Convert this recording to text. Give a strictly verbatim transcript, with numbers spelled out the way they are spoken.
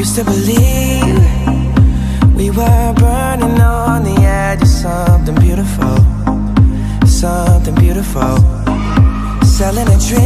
used to believe we were burning on the edge of something beautiful, something beautiful. Selling a dream